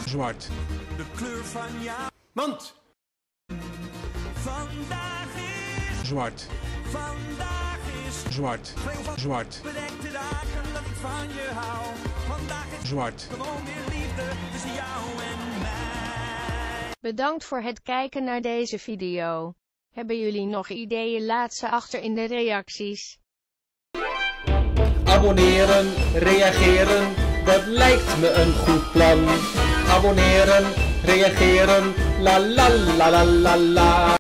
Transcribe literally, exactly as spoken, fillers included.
Zwart. De kleur van jou. Mand. Vandaag is. Zwart. Vandaag is. Zwart. Zwart. Bedekte dagen dat ik van je hou. Vandaag is. Zwart. Gewoon weer liefde tussen jou en mij. Bedankt voor het kijken naar deze video. Hebben jullie nog ideeën? Laat ze achter in de reacties. Abonneren, reageren, dat lijkt me een goed plan. Abonneren, reageren, la la la la la la.